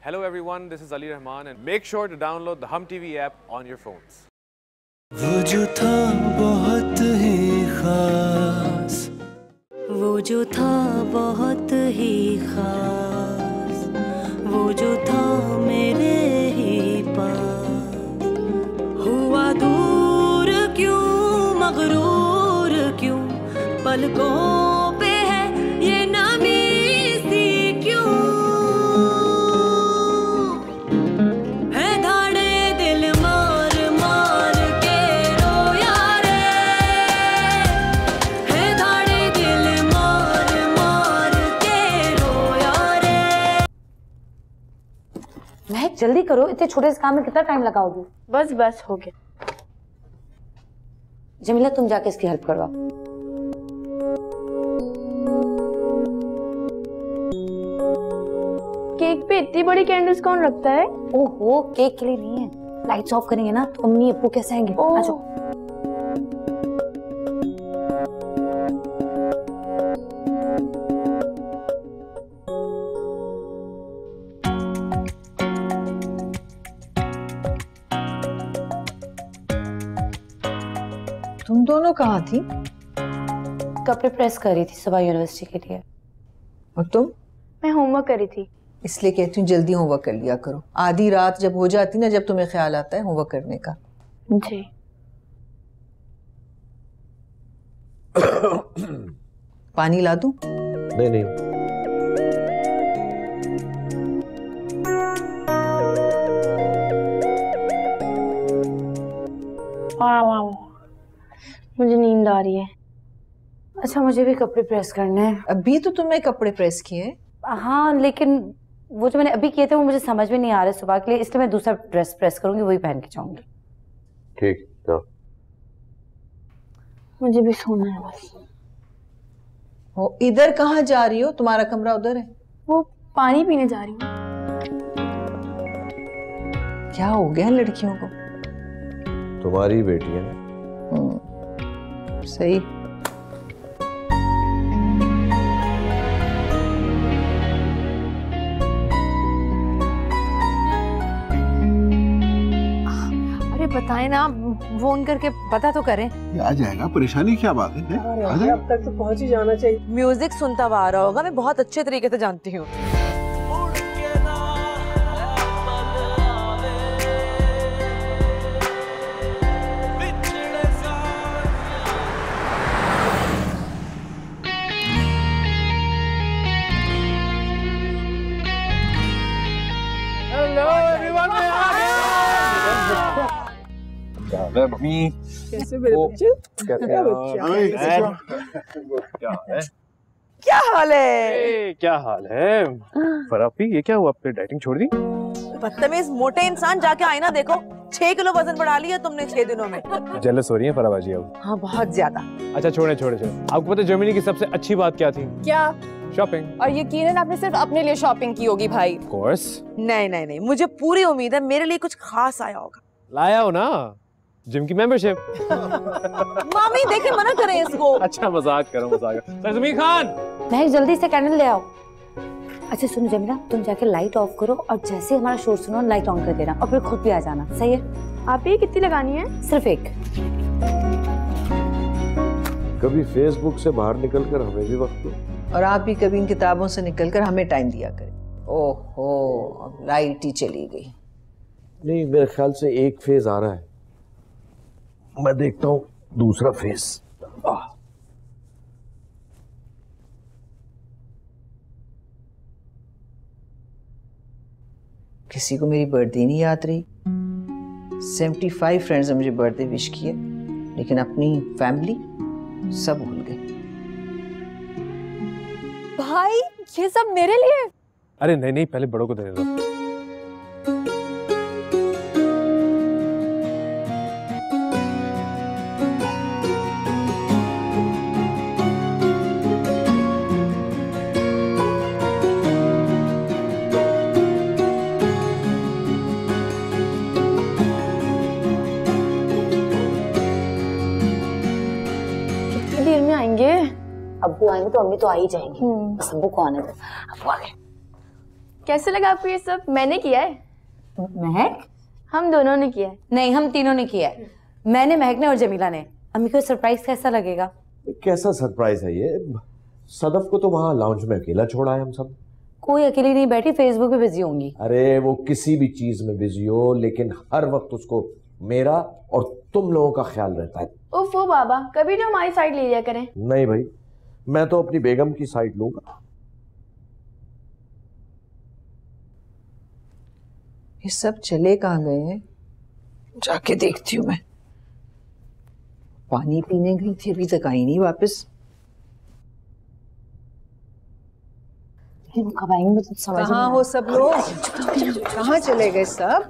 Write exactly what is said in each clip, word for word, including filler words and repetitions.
Hello everyone, this is Ali Rahman and make sure to download the Hum T V app on your phones. वो जो था बहुत ही खास, वो जो था बहुत ही खास, वो जो था मेरे ही पास, हुआ दूर क्यों मगरूर क्यों, पलकों पे है ये नमी सी क्यों, है धाड़े दिल मार मार के रोया रे, है धाड़े दिल मार मार के रोया रे। महक जल्दी करो, इतने छोटे से काम में कितना टाइम लगाओगी? बस बस हो गया। जमीला तुम जाके इसकी हेल्प करवाओ। केक पे इतनी बड़ी कैंडल्स कौन रखता है? ओहो, केक के लिए नहीं है, लाइट्स ऑफ करेंगे ना तो अम्मी अप्पू कैसे आएंगे? आ जाओ। तुम दोनों कहाँ थी? कपड़े प्रेस कर रही थी सुबह यूनिवर्सिटी के लिए। और तुम? मैं होमवर्क कर रही थी। इसलिए कहती हूँ जल्दी होमवर्क कर लिया करो। आधी रात जब हो जाती ना, जब तुम्हें ख्याल आता है होमवर्क करने का। जी। पानी ला दूं? नहीं नहीं। मुझे नींद आ रही है। अच्छा, मुझे भी कपड़े प्रेस करने हैं। अभी तो तुमने कपड़े प्रेस किए। हाँ, लेकिन वो जो मैंने अभी किए थे वो मुझे समझ में नहीं आ रहे सुबह के लिए, इसलिए मैं दूसरा ड्रेस प्रेस करूंगी, वही पहन के जाऊंगी। ठीक तो। मुझे भी सोना है बस। हो, इधर कहाँ जा रही हो? तुम्हारा कमरा उधर है। वो पानी पीने जा रही हूँ। क्या हो गया लड़कियों को? तुम्हारी बेटी है ना। सही। अरे बताएं ना, फोन करके पता तो करें। आ जाएगा, परेशानी क्या बात है? अब तक तो पहुंच ही जाना चाहिए। म्यूजिक सुनता हुआ आ रहा होगा, मैं बहुत अच्छे तरीके से जानती हूँ। कैसे मेरे बच्चे? क्या है? क्या हाल है? ए, क्या हाल है? फराफी, ये क्या हुआ? आपने डाइटिंग छोड़ दी? बदतमीज मोटे इंसान, जाके आईना देखो। छह किलो वजन बढ़ा लिया तुमने छह दिनों में। जेलस हो रही है फराबाजी अब? हाँ, बहुत ज्यादा। अच्छा छोड़े छोड़े छोड़े। आपको पता है जर्मनी की सबसे अच्छी बात क्या थी? क्या? शॉपिंग। और यकीनन आपने सिर्फ अपने लिए शॉपिंग की होगी भाई। Of course। नहीं नहीं नहीं, मुझे पूरी उम्मीद है मेरे लिए कुछ खास आया होगा। लाया हो ना, जिम की मेंबरशिप। मामी देखिए, मना करें इसको। अच्छा मजाक करो मजाक। तस्मीर खान, महक जल्दी से कैंडल ले आओ। अच्छा सुनो जमीला, तुम जाके लाइट ऑफ करो और जैसे हमारा शोर सुनो लाइट ऑन कर देना और फिर खुद भी आ जाना, सही है? आप ये कितनी लगानी है? सिर्फ एक। कभी फेसबुक से बाहर निकलकर हमें भी वक्त दो। और आप भी कभी इन किताबों से निकलकर हमें टाइम दिया करें। ओहो, अब लाइट ही चली गई। नहीं, मेरे ख्याल से एक फेज आ रहा है, मैं देखता हूँ दूसरा फेज। किसी को मेरी बर्थडे नहीं याद रही। सेवेंटी फाइव फ्रेंड्स ने मुझे बर्थडे विश किए, लेकिन अपनी फैमिली सब भूल गए। भाई ये सब मेरे लिए? अरे नहीं नहीं, पहले बड़ों को देने दो। देर में आएंगे? अब्बू आएंगे तो अम्मी तो आ ही जाएंगी, बस अब्बू को आने दो। अब्बू आ गए। कैसे लगा आपको ये सब? मैंने किया है। महक? हम दोनों ने किया है। नहीं, हम तीनों ने किया है। मैंने, महक ने और जमीला ने। अम्मी को सरप्राइज कैसा लगेगा? कैसा सरप्राइज है ये? सदफ को तो वहाँ लाउंज में अकेला छोड़ा है हम सब। कोई अकेली नहीं बैठी, फेसबुक पे बिजी होंगी। अरे वो किसी भी चीज में बिजी हो, लेकिन हर वक्त उसको मेरा और तुम लोगों का ख्याल रहता है। ओफो बाबा, कभी तो हमारी साइड ले लिया करें। नहीं भाई, मैं तो अपनी बेगम की साइड लूंगा। ये सब चले कहाँ गए हैं? जाके देखती हूँ मैं। पानी पीने गई थी, अभी तक आई नहीं वापस। कब आएंगे तो समझ नहीं। कहाँ हो सब लोग? कहाँ चले गए सब?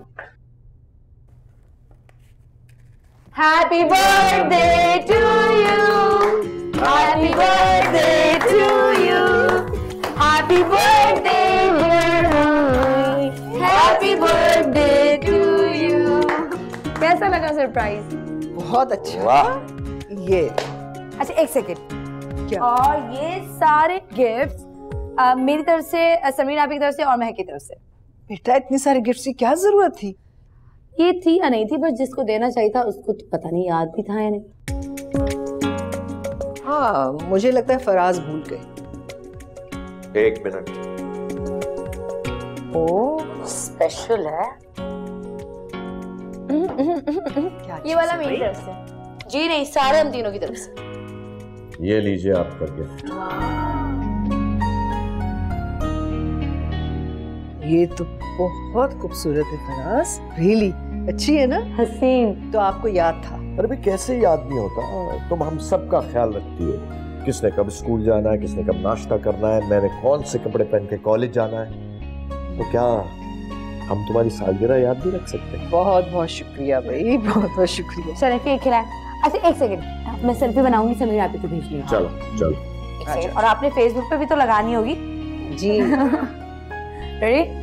Happy birthday to you. Happy birthday to you. Happy birthday dear Ami. Happy birthday to you. कैसा लगा सरप्राइज? बहुत अच्छा। ये अच्छा एक सेकेंड, क्या? और ये सारे गिफ्ट्स मेरी तरफ से, समीर आपकी तरफ से और महक की तरफ से। बेटा इतने सारे गिफ्ट्स की क्या जरूरत थी? ये थी या नहीं थी, पर जिसको देना चाहिए था उसको तो पता नहीं याद भी था या नहीं। हाँ, मुझे लगता है फराज भूल गए। एक मिनट। ओ स्पेशल है। ये वाला मेरी तरफ से। जी नहीं, सारे हम तीनों की तरफ से। ये लीजिए आपका गिफ्ट। ये तो बहुत खूबसूरत है फराज। रियली अच्छी है ना? हसीन। तो आपको याद था? अरे भी कैसे याद नहीं होता? तुम हम सब का ख्याल रखती है। किसने कब स्कूल जाना है, किसने कब नाश्ता करना है, मैंने कौन से कपड़े पहन के कॉलेज जाना है। तो क्या हम तुम्हारी सालगिरह याद नहीं रख सकते? बहुत बहुत शुक्रिया भाई, बहुत बहुत शुक्रिया। शरीफी खिलाए। अच्छा एक सेकंड, मैं सेल्फी बनाऊंगी, समीर आप को भेजनी है। चलो चलो। और आपने फेसबुक पे भी तो लगानी होगी। जी। Ready?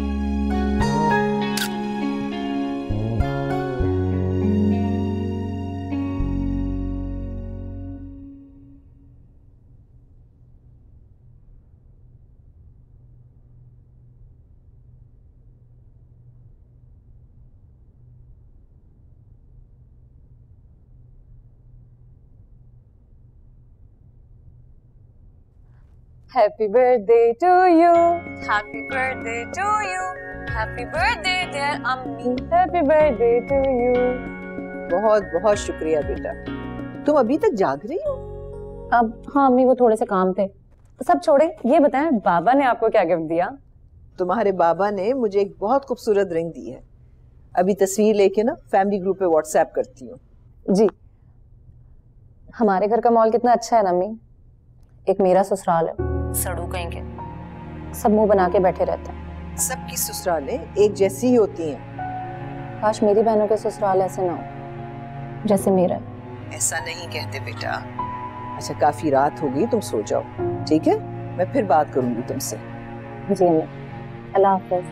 Happy birthday to you. Happy birthday to you. Happy birthday dear Ammi. Happy birthday to you. बहुत बहुत शुक्रिया बेटा। तुम अभी तक जाग रही हो? अब हाँ अम्मी, वो थोड़े से काम थे। सब छोड़े, ये बताएं बाबा ने आपको क्या गिफ्ट दिया? तुम्हारे बाबा ने मुझे एक बहुत खूबसूरत रिंग दी है। अभी तस्वीर लेके ना फैमिली ग्रुप पे व्हाट्सएप करती हूँ। जी। हमारे घर का मॉल कितना अच्छा है ना अम्मी। एक मेरा ससुराल है, सड़ू कहीं के, सब मुंह बना के बैठे रहते हैं। सबकी ससुरालें एक जैसी ही होती हैं। काश मेरी बहनों के ससुराल ऐसे ना हो जैसे मेरा। ऐसा नहीं कहते बेटा। अच्छा काफी रात हो गई, तुम सो जाओ, ठीक है? मैं फिर बात करूंगी तुमसे। जी अम्मी, अल्लाह हाफ़िज़।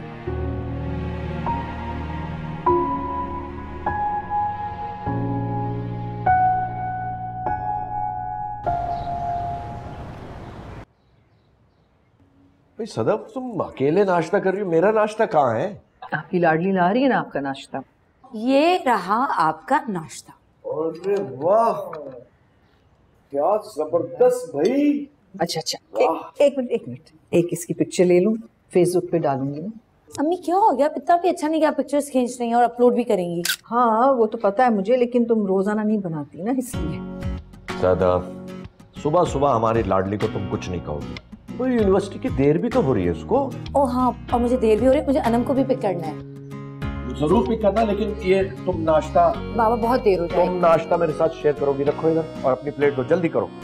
भाई सदफ, तुम अकेले नाश्ता कर रही हो, मेरा नाश्ता कहाँ है? आपकी लाडली ला रही है ना आपका नाश्ता। ये रहा आपका नाश्ता। अरे वाह, क्या जबरदस्त भाई। अच्छा अच्छा, एक, एक मिनट एक मिनट, एक इसकी पिक्चर ले लूं, फेसबुक पे डालूंगी ना। अम्मी क्या हो गया? इतना भी अच्छा नहीं कि आप पिक्चर्स खींच रही हैं और अपलोड भी करेंगी। हाँ वो तो पता है मुझे, लेकिन तुम रोजाना नहीं बनाती ना, इसलिए। सदफ, सुबह सुबह हमारी लाडली को तुम कुछ नहीं कहोगी। वो यूनिवर्सिटी की देर भी तो हो रही है उसको। ओ हाँ, और मुझे देर भी हो रही है, मुझे अनम को भी पिक करना है। जरूर पिक करना, लेकिन ये तुम नाश्ता, बाबा बहुत देर हो जाएगी। तुम नाश्ता मेरे साथ शेयर करोगी, रखो इधर और अपनी प्लेट दो, जल्दी करो।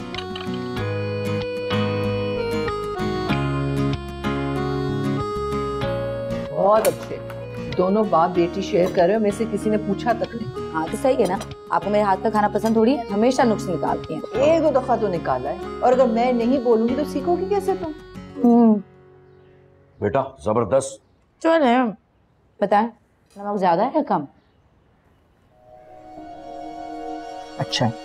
बहुत अच्छे, दोनों बाप बेटी शेयर कर रहे हो, मेरे से किसी ने पूछा तक नहीं। हाँ तो सही है ना, आपको मेरे हाथ का खाना पसंद थोड़ी है, हमेशा नुक्स निकालती हैं। एक दो दफा तो निकाला है, और अगर मैं नहीं बोलूंगी तो सीखोगी कैसे तुम? बेटा जबरदस्त। चलो बताएं, नमक ज्यादा है या कम? अच्छा है।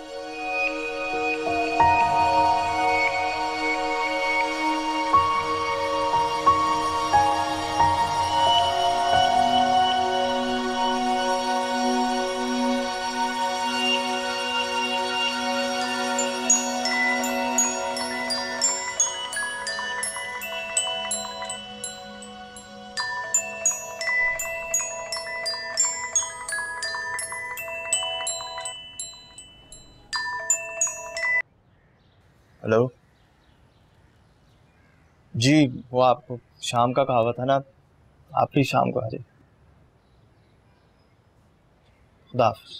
हेलो जी, वो आपको शाम का कहा हुआ था ना, आप ही शाम को आ जाइए। खुदा हाफिज़।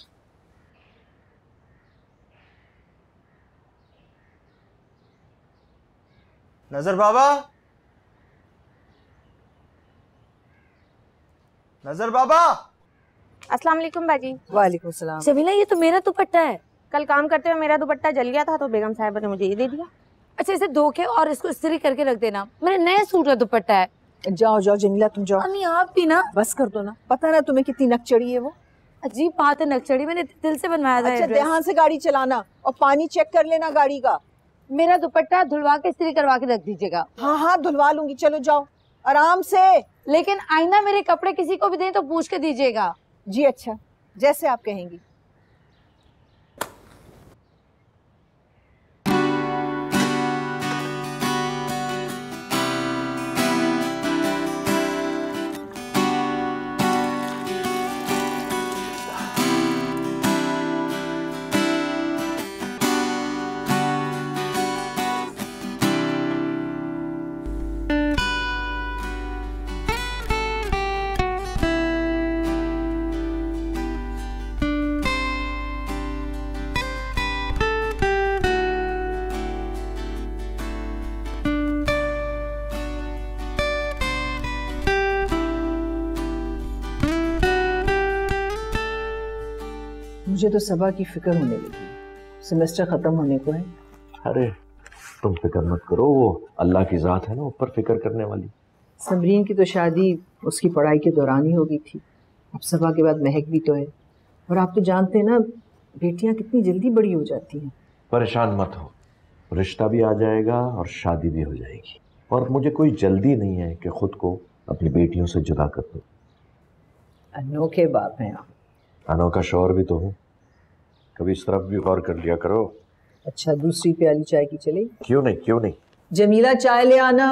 नजर बाबा, नजर बाबा। अस्सलाम वालेकुम बाजी। वालेकुम सलाम। जमीला ये तो मेरा दुपट्टा है। कल काम करते हुए मेरा दुपट्टा जल गया था तो बेगम साहिबा ने मुझे ये दे दिया। अच्छा इसे धो के और इसको इस्त्री करके रख देना, मेरे नए सूट का दुपट्टा है। जाओ जाओ जमीला तुम जाओ। अम्मी आप भी ना बस कर दो ना, पता ना तुम्हें कितनी नक चढ़ी है वो। अजीब बात है, नक्शड़ी मैंने दिल से बनवाया था। अच्छा ध्यान से गाड़ी चलाना और पानी चेक कर लेना गाड़ी का। मेरा दुपट्टा धुलवा के इस्त्री करवा के रख दीजिएगा। हाँ हाँ धुलवा लूंगी, चलो जाओ आराम से। लेकिन आईना मेरे कपड़े किसी को भी दें तो पूछ के दीजिएगा। जी अच्छा, जैसे आप कहेंगी। मुझे तो सबा की फिक्र होने लगी, सेमेस्टर खत्म होने को है। अरे तुम फिक्र मत करो, वो अल्लाह की जात है ना ऊपर फिक्र करने वाली। समरीन की तो शादी उसकी पढ़ाई के दौरान ही हो गई थी, अब सबा के बाद महक भी तो है। और आप तो जानते हैं ना बेटियां कितनी जल्दी बड़ी हो जाती हैं। परेशान मत हो, रिश्ता भी आ जाएगा और शादी भी हो जाएगी। और मुझे कोई जल्दी नहीं है कि खुद को अपनी बेटियों से जुदा कर दूं। अनोखे बाप हैं आप। अनोखा शौहर भी तो हूँ, कभी इस तरफ भी गौर कर लिया करो। अच्छा दूसरी प्याली चाय की चले? क्यों नहीं क्यों नहीं। जमीला चाय ले आना।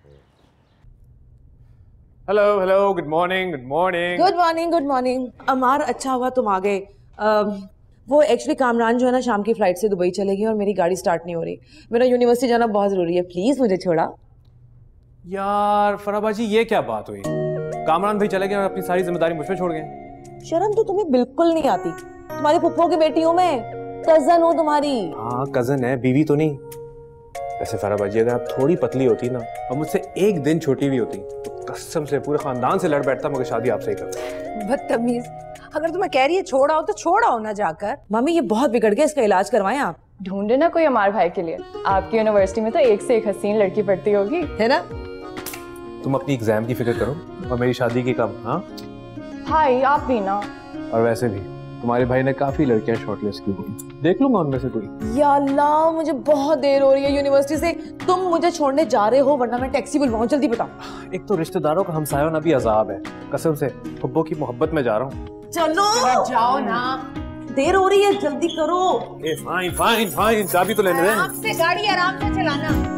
Hello hello, good morning good morning. Good morning good morning. अमार अच्छा हुआ तुम आ गए। वो एक्चुअली कामरान जो है ना शाम की फ्लाइट से दुबई चलेगी और मेरी गाड़ी स्टार्ट नहीं हो रही। मेरा यूनिवर्सिटी जाना बहुत जरूरी है, प्लीज मुझे छोड़ा। यार फराबाजी ये क्या बात हुई, कामरान भाई चले गए और अपनी सारी जिम्मेदारी मुझ पे छोड़ गए। शर्म तो तुम्हें बिल्कुल नहीं आती, तुम्हारी फुप्पो की बेटी हूँ मैं, कजन हूँ तुम्हारी। हाँ कजन है, बीवी तो नहीं। वैसे फराबाजी अगर आप थोड़ी पतली होती ना और मुझसे एक दिन छोटी भी होती तो कसम से पूरे खानदान से लड़ बैठता, मगर शादी आपसे ही करता। बदतमीज, अगर तुम्हें कह रही है छोड़ आओ तो छोड़ आओ ना जाकर। मम्मी ये बहुत बिगड़ गया, इसका इलाज करवाएं आप। ढूंढे ना कोई अमार भाई के लिए, आपकी यूनिवर्सिटी में तो एक से एक हसीन लड़की पढ़ती होगी, है ना? तुम अपनी एग्जाम की फिक्र करो और मेरी शादी की कम। हाँ भाई आप भी ना। और वैसे भी तुम्हारे भाई ने काफी लड़कियां शॉर्टलिस्ट की हुई, देख लूंगा उनमें से कोई। या अल्लाह मुझे बहुत देर हो रही है यूनिवर्सिटी से, तुम मुझे छोड़ने जा रहे हो वरना मैं टैक्सी बुलवाऊं, जल्दी बताओ। एक तो रिश्तेदारों का हमसाया होना भी अजाब है, कसम से फुब्बो की मोहब्बत में जा रहा हूँ। चलो जाओ ना, देर हो रही है, जल्दी करो। ए फाइन फाइन फाइन, चाबी तो लेने दे। आराम से गाड़ी आराम से चलाना।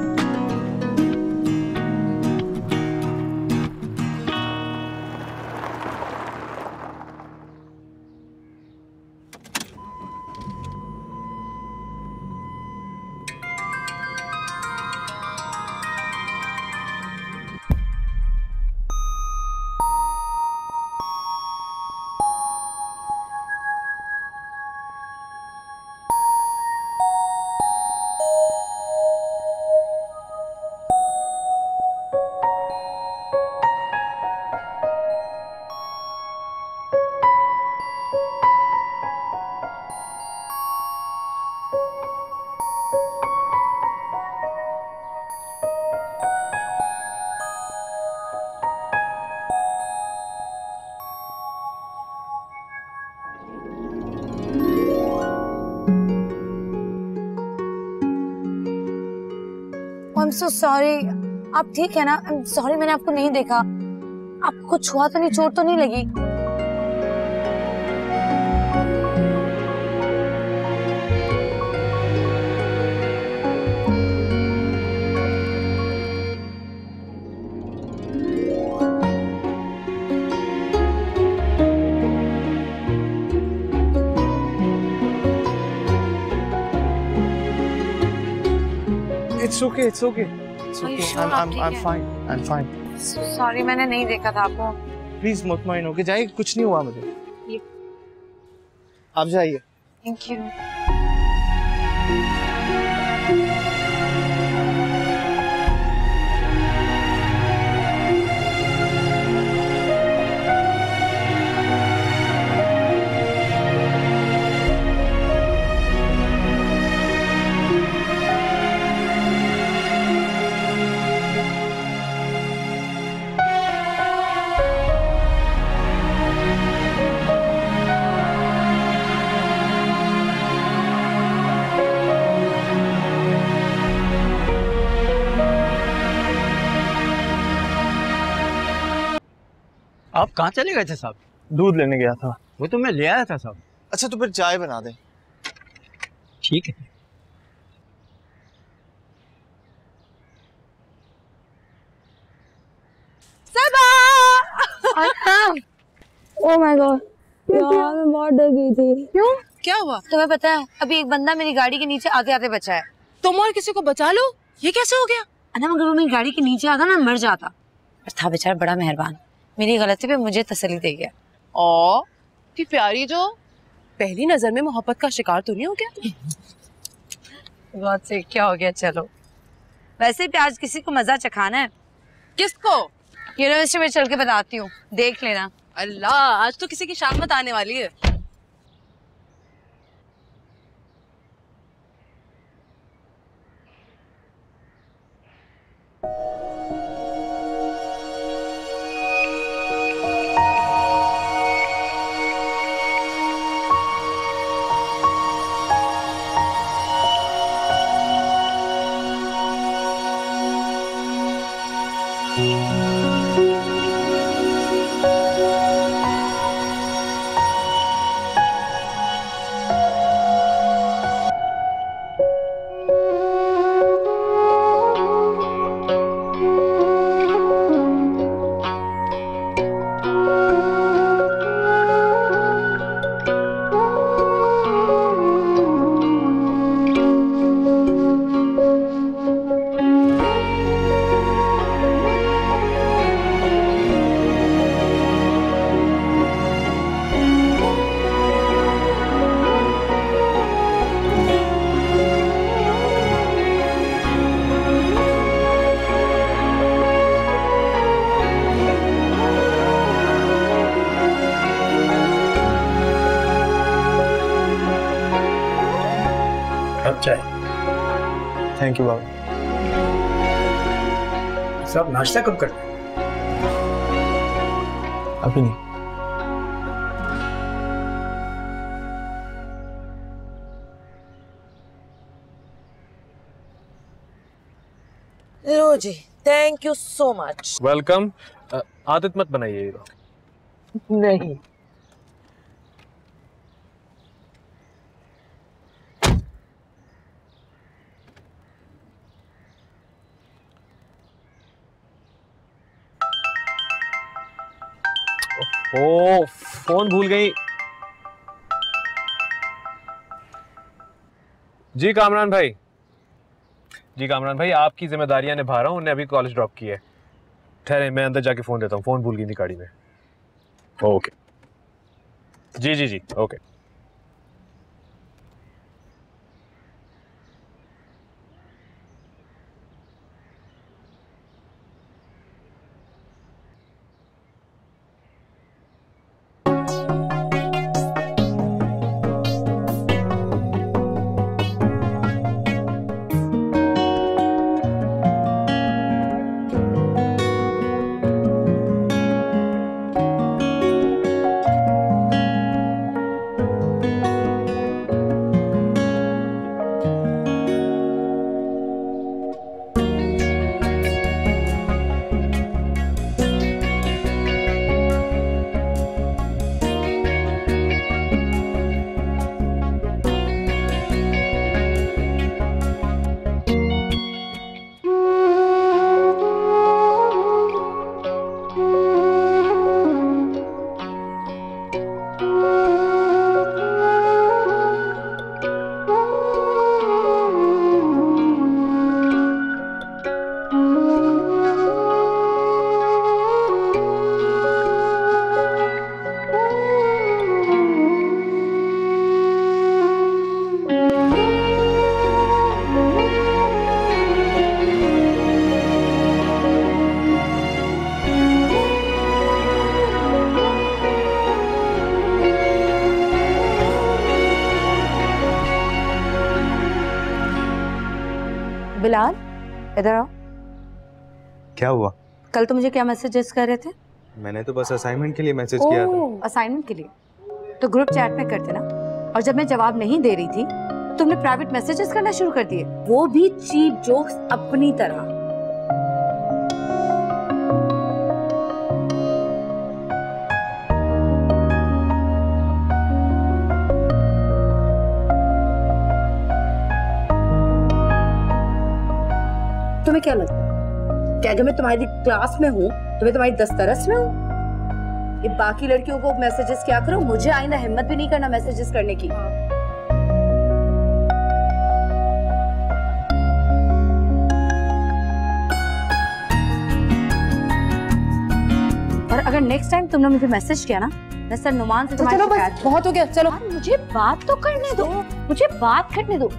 I'm so sorry। आप ठीक है ना? I'm sorry मैंने आपको नहीं देखा। आपको कुछ हुआ तो नहीं, चोट तो नहीं लगी? It's okay it's okay it's okay I am I am fine I am fine. Sorry मैंने नहीं देखा था आपको। प्लीज मुतमईन होके जाइए, कुछ नहीं हुआ मुझे। आप जाइए। Thank you. आप कहाँ चले गए थे साहब? दूध लेने गया था। वो तो मैं ले आया था साहब। अच्छा तो फिर चाय बना दे। ठीक है। सबा! ओह माय गॉड, यार मैं बहुत डर गई थी। क्यों? क्या हुआ? तुम्हें पता है अभी एक बंदा मेरी गाड़ी के नीचे आते आते बचा है। तुम और किसी को बचा लो, ये कैसे हो गया? अना मगर वो मेरी गाड़ी के नीचे आता ना मर जाता, पर था बेचारा बड़ा मेहरबान, मेरी गलती पे मुझे तसल्ली दे गया। ओ कि प्यारी जो पहली नजर में मोहब्बत का शिकार तो नहीं हो गया? बहुत से क्या हो गया, चलो वैसे भी आज किसी को मजा चखाना है। किसको? यूनिवर्सिटी में चल के बताती हूँ, देख लेना। अल्लाह, आज तो किसी की शामत आने वाली है। थैंक यू बाबा। साहब नाश्ता कब करते हैं? अभी नहीं। लो जी, thank you so much. Welcome. आदत मत बनाइएगा। नहीं। ओ फोन भूल गई। जी कामरान भाई, जी कामरान भाई आपकी जिम्मेदारियां निभा रहा हूँ। उन्हें अभी कॉलेज ड्रॉप किया है। ठहरे मैं अंदर जाके फोन देता हूँ, फोन भूल गई थी गाड़ी में। ओके जी जी जी ओके। इधर आओ। क्या हुआ? कल तो मुझे क्या मैसेजेस कर रहे थे? मैंने तो बस असाइनमेंट के लिए मैसेज किया था। असाइनमेंट के लिए तो ग्रुप चैट में करते ना, और जब मैं जवाब नहीं दे रही थी तो तुमने प्राइवेट मैसेजेस करना शुरू कर दिए, वो भी चीप जोक्स अपनी तरह। तुम्हें क्या लगता है क्या अगर मैं तुम्हारी क्लास में हूँ तो मैं तुम्हारी दस्तरस में हूँ? ये बाकी लड़कियों को मैसेजेस क्या करो, मुझे आइंदा हिम्मत भी नहीं करना मैसेजेस करने की। और अगर नेक्स्ट टाइम तुमने मुझे मैसेज किया ना, मैं सर नुमान से तुम्हारी चलो बस शिकायत- बहुत हो गया, चलो मुझे बात तो करने दो, मुझे बात करने दो।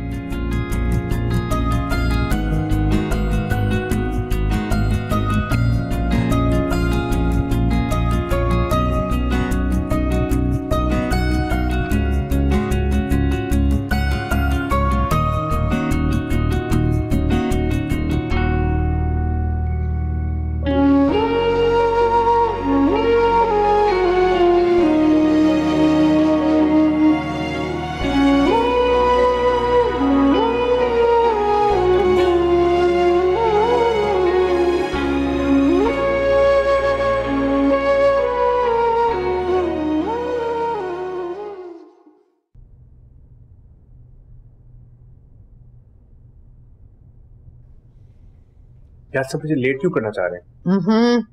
यार सब मुझे लेट क्यों करना चाह रहे हैं? हम्म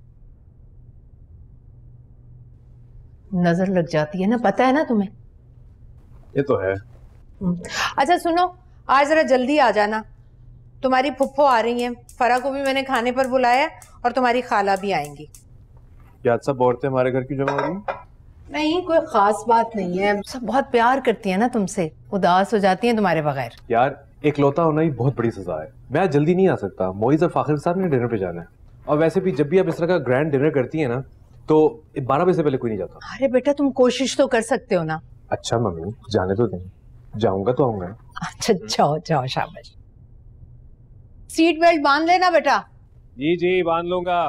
नजर लग जाती है ना, पता है ना तुम्हें। ये तो है। अच्छा सुनो, आज जरा जल्दी आ जाना, तुम्हारी फुफ्फो आ रही हैं, फरा को भी मैंने खाने पर बुलाया है और तुम्हारी खाला भी आएंगी। क्या सब औरतें हमारे घर की जमा हो रही हैं? नहीं, कोई खास बात नहीं है, सब बहुत प्यार करती है ना तुमसे, उदास हो जाती हैं तुम्हारे बगैर। यार एकलौता होना ही बहुत बड़ी सजा है। मैं आज जल्दी नहीं आ सकता, मोइज और फाखिर साहब ने डिनर पे जाना है, और वैसे भी जब भी आप इस तरह का ग्रैंड डिनर करती है ना तो बारह बजे से पहले कोई नहीं जाता। अरे बेटा तुम कोशिश तो कर सकते हो ना। अच्छा मम्मी जाने तो दें, जाऊंगा तो आऊंगा। अच्छा जाओ जाओ, शाबाश। सीट बेल्ट बांध लेना बेटा। जी जी बांध लूंगा।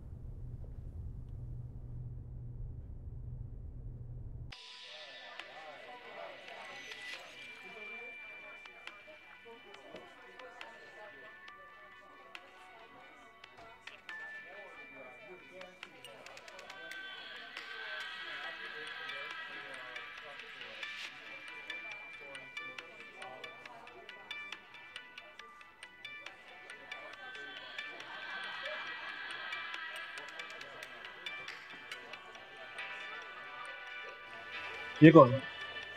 ये कौन है?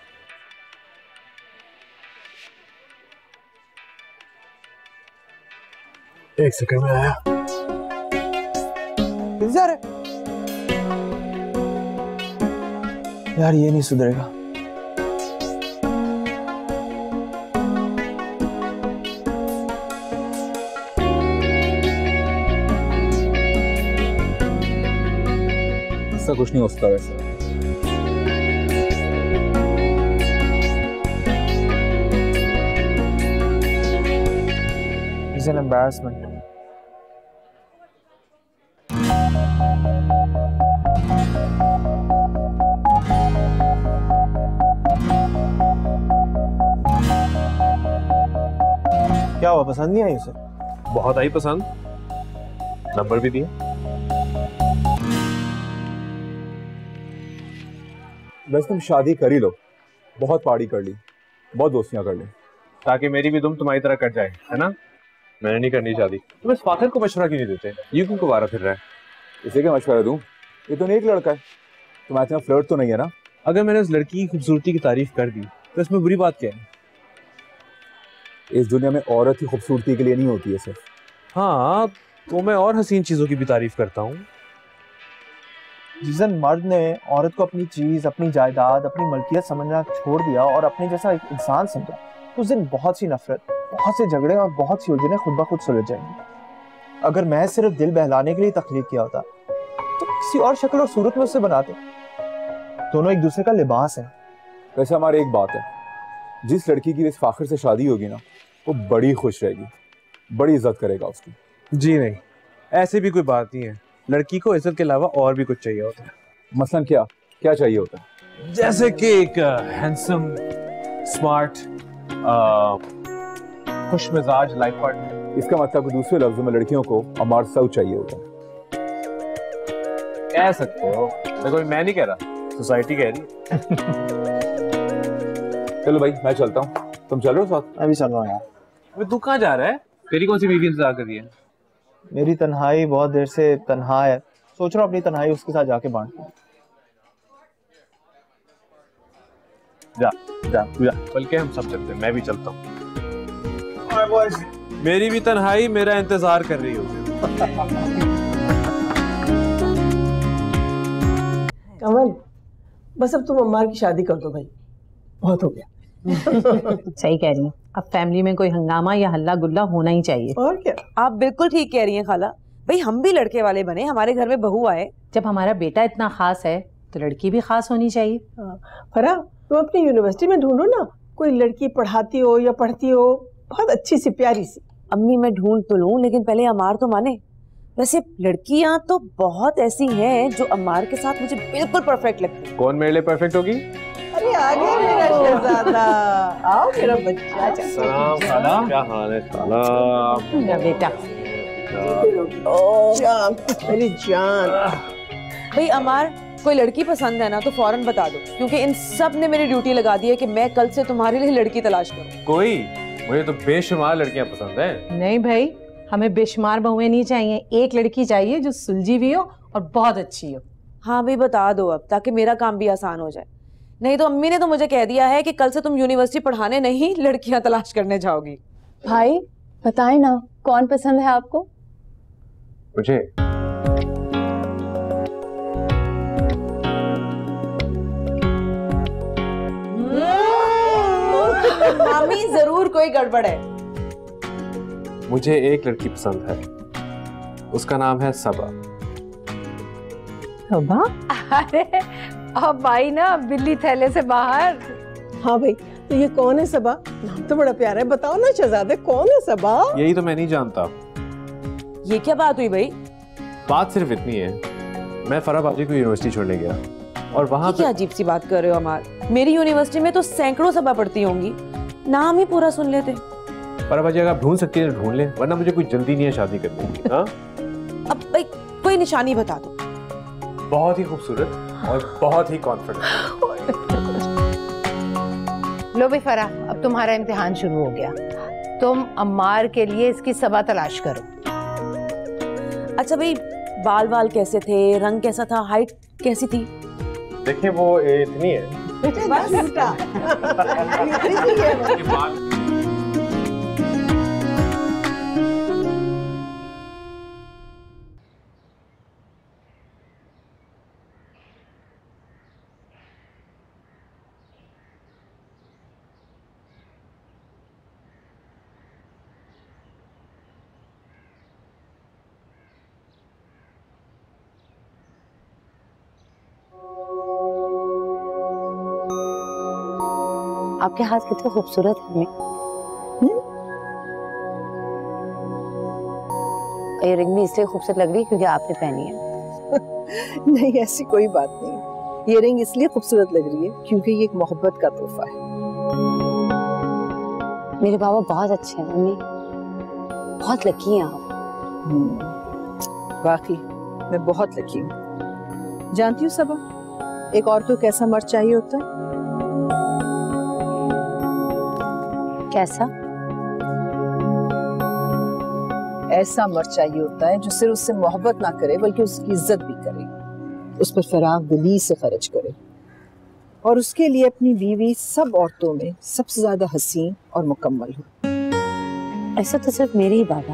एक सेकंड में आया। यार ये नहीं सुधरेगा। ऐसा कुछ नहीं हो सकता वैसे। It's an embarrassment. क्या हुआ, पसंद नहीं आई उसे? बहुत आई पसंद, नंबर भी दिया। बस तुम शादी कर ही लो, बहुत पार्टी कर ली, बहुत दोस्तियां कर ली, ताकि मेरी भी दुम तुम्हारी तरह कट जाए, है ना? मैंने नहीं करनी शादी। तुम इस फाखिर को मशवरा क्यों नहीं देते? ये क्यों कुवारा फिर रहा है? इसे क्या मशवरा दूं? ये तो नेक लड़का है, तुम्हारा इतना फ्लर्ट तो नहीं है ना? अगर मैंने उस लड़की की खूबसूरती की तारीफ कर दी तो इसमें बुरी बात क्या है? इस दुनिया में औरत की खूबसूरती के लिए नहीं होती है सिर्फ। हाँ तो मैं और हसीन चीजों की भी तारीफ करता हूँ। जिस दिन मर्द ने औरत को अपनी चीज, अपनी जायदाद, अपनी मलकियत समझना छोड़ दिया और अपने जैसा एक इंसान समझा, उस दिन बहुत सी नफरत, बहुत से झगड़े और बहुत सी उलझनें खुद ब खुद सुलझ जाएंगी। अगर मैं सिर्फ दिल बहलाने के लिए तख्लीक किया होता तो किसी और शक्ल और सूरत में उससे बनाते। दोनों एक दूसरे का लिबास है। वैसे हमारी एक बात है, जिस लड़की की इस फाखिर से शादी होगी ना वो बड़ी खुश रहेगी, बड़ी इज्जत करेगा उसकी। जी नहीं, ऐसी भी कोई बात नहीं है। लड़की को इज्जत के अलावा और भी कुछ चाहिए होता है। मसलन क्या क्या चाहिए होता है? जैसे कि एक हैंडसम, स्मार्ट, खुश मिजाज लाइफ पार्टनर। इसका मतलब दूसरे लफ्जों में लड़कियों को अमार सऊ चाहिए होता है। कह सकते हो, देखो मैं नहीं कह रहा, सोसाइटी कह रही है। चलो भाई मैं चलता हूँ, तुम चल रहे हो साथ? मैं भी चल रहा हूँ यार। अबे तू कहाँ जा रहा है? तेरी कौन सी बीवी इंतजार कर रही है? मेरी तन्हाई बहुत देर से तन्हा है, सोच रहा हूँ अपनी तन्हाई उसके साथ जाके बांट लूं। जा जा तू जा, बल्कि हम सब चलते हैं, मैं भी चलता हूँ। मेरी भी तन्हाई मेरा इंतजार कर रही होगी। कमल, बस अब तुम अम्मार की शादी कर दो भाई, बहुत हो गया। सही कह रही हैं, अब फैमिली में कोई हंगामा या हल्ला गुल्ला होना ही चाहिए। और क्या, आप बिल्कुल ठीक कह रही हैं खाला। भाई हम भी लड़के वाले बने, हमारे घर में बहू आए। जब हमारा बेटा इतना खास है तो लड़की भी खास होनी चाहिए। फरा, तुम अपनी यूनिवर्सिटी में ढूंढो ना, कोई लड़की पढ़ाती हो या पढ़ती हो, बहुत अच्छी सी प्यारी सी। अम्मी मैं ढूंढ तो लूं, लेकिन पहले अमार तो माने। वैसे लड़कियां तो बहुत ऐसी हैं जो अमार के साथ मुझे बिल्कुल परफेक्ट लगती है। कौन मेरे लिए परफेक्ट होगी? अरे आ गया मेरा शहजादा, आओ मेरा बच्चा। सलाम खाला, क्या हाल है खाला? मेरा बेटा। जान, मेरी जान। भाई अमार, कोई लड़की पसंद है ना तो फौरन बता दो, क्योंकि इन सब ने मेरी ड्यूटी लगा दी है कि मैं कल से तुम्हारे लिए लड़की तलाश करूं। कोई, मुझे तो बेशुमार लड़कियां पसंद है। नहीं भाई, हमें बेशुमार बहुएं नहीं चाहिए, एक लड़की चाहिए जो सुलझी भी हो और बहुत अच्छी हो। हाँ भाई बता दो अब, ताकि मेरा काम भी आसान हो जाए। नहीं तो अम्मी ने तो मुझे कह दिया है कि कल से तुम यूनिवर्सिटी पढ़ाने नहीं, लड़कियां तलाश करने जाओगी। भाई बताए ना, कौन पसंद है आपको? मुझे मामी जरूर कोई गड़बड़ है। मुझे एक लड़की पसंद है, उसका नाम है सबा। सबा? अरे अब भाई ना बिल्ली थैले से बाहर। हाँ भाई, तो ये कौन है सबा? नाम तो बड़ा प्यारा है, बताओ ना शहजादे, कौन है सबा? यही तो मैं नहीं जानता। ये क्या बात हुई भाई? बात सिर्फ इतनी है, मैं फराह बाजी को यूनिवर्सिटी छोड़ने गया और वहाँ क्या अजीब सी बात कर रहे हो अमार? मेरी यूनिवर्सिटी में तो सैकड़ों सबा पढ़ती होंगी, नाम ही पूरा सुन लेते। फराह बाजी अगर ढूंढ सकती है तो ढूंढ ले, वरना मुझे कोई जल्दी नहीं है शादी करने की। हाँ? अब भाई कोई निशानी बता दो। बहुत ही खूबसूरत और बहुत ही कॉन्फिडेंट। लो भी फराह, अब तुम्हारा इम्तिहान शुरू हो गया, तुम अम्मार के लिए इसकी सबा तलाश करो। अच्छा भाई, बाल बाल कैसे थे, रंग कैसा था, हाइट कैसी थी? देखिए वो इतनी है। आपके हाथ कितने खूबसूरत हैं। ये रिंग भी इसलिए खूबसूरत लग रही है क्योंकि आपने पहनी है। नहीं, ऐसी कोई बात नहीं, ये रिंग इसलिए खूबसूरत लग रही है क्योंकि ये एक मोहब्बत का तोहफा है। मेरे बाबा बहुत अच्छे हैं मम्मी, बहुत लकी हैं आप। वाकई मैं बहुत लकी हूँ। जानती हूँ सबा, एक औरत को कैसा मर्द चाहिए होता है? कैसा? ऐसा मर्द चाहिए होता है जो सिर्फ उससे मोहब्बत ना करे बल्कि उसकी इज्जत भी करे, उस पर फराग दिली से खर्च करे और उसके लिए अपनी बीवी सब औरतों में सबसे ज्यादा हसीन और मुकम्मल हो। ऐसा तो सिर्फ मेरे ही बाबा।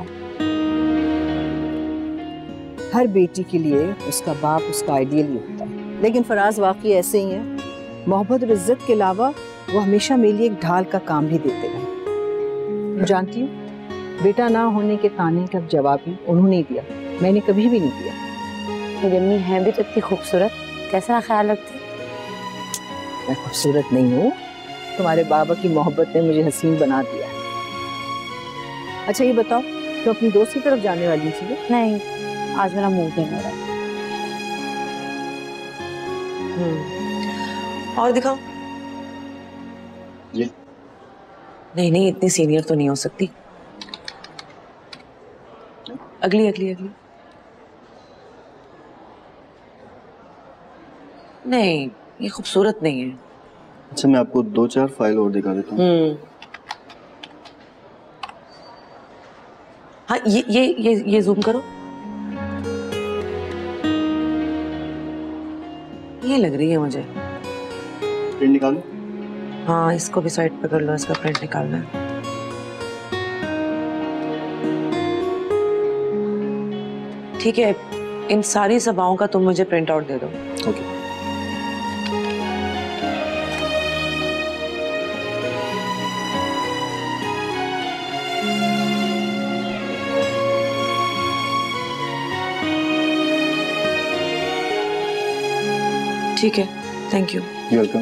हर बेटी के लिए उसका बाप उसका आइडियल ही होता है, लेकिन फराज वाकई ऐसे ही है। मोहब्बत और इज्जत के अलावा वो हमेशा मेरे लिए एक ढाल का काम भी देते रहे। जानती हूँ, बेटा ना होने के ताने का जवाब भी उन्होंने दिया, मैंने कभी भी नहीं दिया। मेरी अम्मी हैं भी तो इतनी खूबसूरत, कैसा ख्याल रखती? मैं खूबसूरत नहीं हूँ, तुम्हारे बाबा की मोहब्बत ने मुझे हसीन बना दिया। अच्छा ये बताओ, तो अपनी दोस्त की तरफ जाने वाली थी? नहीं, आज मेरा मूड नहीं हो रहा। हम्म और दिखाओ। ये नहीं नहीं, इतनी सीनियर तो नहीं हो सकती। अगली अगली अगली। नहीं, ये खूबसूरत नहीं है। अच्छा, मैं आपको दो चार फाइल और दिखा देता हूँ। हम्म हाँ, ये ये ये ये जूम करो। ये लग रही है मुझे। प्रिंट निकालो। हाँ, इसको भी साइड पे कर लो, इसका प्रिंट निकालना है। ठीक है, इन सारी सभाओं का तुम मुझे प्रिंट आउट दे दो। ओके। ठीक है, थैंक यू। You welcome.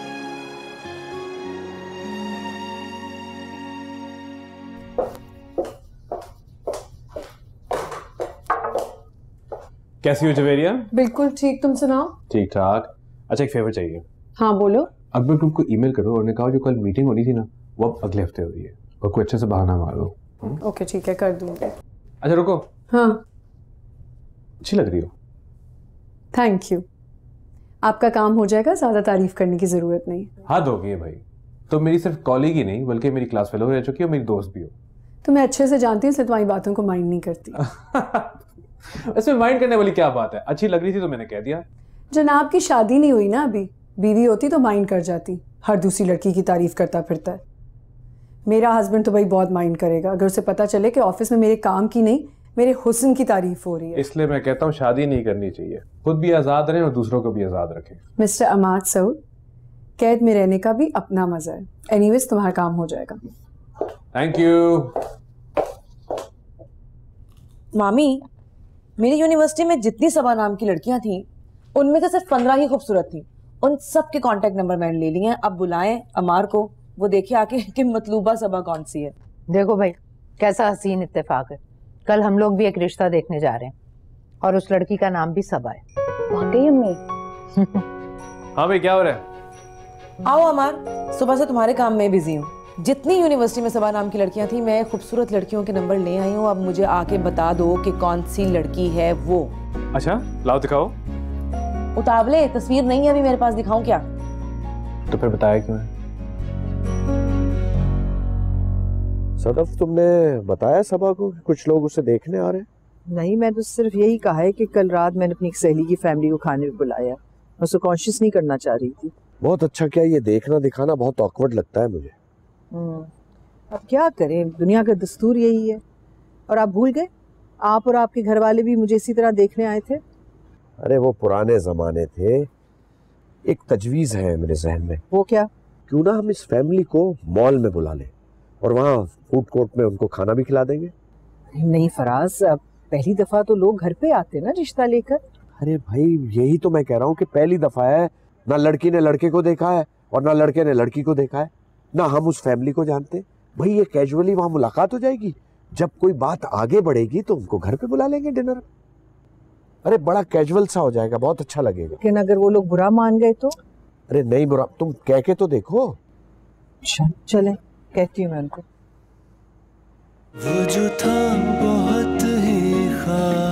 कैसी हो जवेरिया? बिल्कुल ठीक, तुम सुनाओ। ठीक ठाक। अच्छा, एक फेवर चाहिए। हाँ बोलो। अकबर तुमको ईमेल करो और उन्हें कहा जो कल मीटिंग होनी थी ना, वो अब अगले हफ्ते हो रही है, और कोई अच्छे से बहाना मार दो। ओके ठीक है, कर दूंगी। अच्छा रुको। हाँ। अच्छी लग रही हो। Thank you. आपका काम हो जाएगा, ज्यादा तारीफ करने की जरूरत नहीं। हद हो गई है भाई, तो मेरी सिर्फ कॉलीग ही नहीं बल्कि मेरी क्लास फेलो रह चुकी हो, मेरी दोस्त भी हो। तुम्हें अच्छे से जानती हूँ, इसलिए तुम्हारी बातों को माइंड नहीं करती। इसमें माइंड करने वाली क्या बात है? अच्छी लग रही थी तो मैंने कह दिया। जनाब की शादी नहीं हुई ना अभी, बीवी होती तो माइंड कर जाती। हर दूसरी लड़की की तारीफ करता फिरता है। मेरा हस्बैंड तो भाई बहुत माइंड करेगा अगर उसे पता चले कि ऑफिस में मेरे काम की नहीं मेरे हुस्न की तारीफ हो रही है। इसलिए मैं कहता हूँ शादी नहीं करनी चाहिए, खुद भी आजाद रहें और दूसरों को भी आजाद रखें। मिस्टर अमाद सऊद, कैद में रहने का भी अपना मजा है। एनीवेज तुम्हारा काम हो जाएगा। Thank you. मामी, मेरी यूनिवर्सिटी में जितनी सबा नाम की लड़कियां थी उनमें से सिर्फ पंद्रह ही खूबसूरत थी। उन सब के कांटेक्ट नंबर मैंने ले लिए हैं। अब बुलाएं अमार को, वो देखे आके कि मतलूबा सबा कौन सी है। देखो भाई, कैसा हसीन इत्तेफाक है। कल हम लोग भी एक रिश्ता देखने जा रहे हैं और उस लड़की का नाम भी सबा है। वाकई अम्मी? हाँ भाई, क्या हो रहा है? आओ अमार, सुबह से तुम्हारे काम में बिजी हूँ। जितनी यूनिवर्सिटी में सबा नाम की लड़कियां थी, मैं खूबसूरत लड़कियों के नंबर ले आई हूँ। अब मुझे आके बता दो कि कौन सी लड़की है वो। अच्छा लाओ दिखाओ। उतावले, तस्वीर नहीं है अभी मेरे पास, दिखाऊं क्या? तो फिर बताया क्यों है? सदफ, तुमने बताया सबा को कि कुछ लोग उसे देखने आ रहे हैं? नहीं, मैं तो सिर्फ यही कहा है कि कल रात मैंने अपनी एक सहेली की फैमिली को खाने में बुलाया। मैं उसे कॉन्शियस नहीं करना चाह रही थी। बहुत अच्छा किया, ये देखना दिखाना बहुत ऑकवर्ड लगता है मुझे। अब क्या करें, दुनिया का दस्तूर यही है। और आप भूल गए, आप और आपके घर वाले भी मुझे इसी तरह देखने आए थे। अरे वो पुराने जमाने थे। एक तजवीज है मेरे जहन में। वो क्या? क्यों ना हम इस फैमिली को मॉल में बुला लें और वहाँ फूड कोर्ट में उनको खाना भी खिला देंगे। नहीं फराज, अब पहली दफा तो लोग घर पे आते ना रिश्ता लेकर। अरे भाई, यही तो मैं कह रहा हूँ कि पहली दफा है, ना लड़की ने लड़के को देखा है और ना लड़के ने लड़की को देखा है, ना हम उस फैमिली को जानते। भाई ये कैजुअली वहाँ मुलाकात हो जाएगी, जब कोई बात आगे बढ़ेगी तो उनको घर पे बुला लेंगे डिनर। अरे बड़ा कैजुअल सा हो जाएगा, बहुत अच्छा लगेगा। लेकिन अगर वो लोग बुरा मान गए तो? अरे नहीं बुरा, तुम कह के तो देखो। चले, कहती हूँ मैं उनको। वो जो था बहुत ही खास।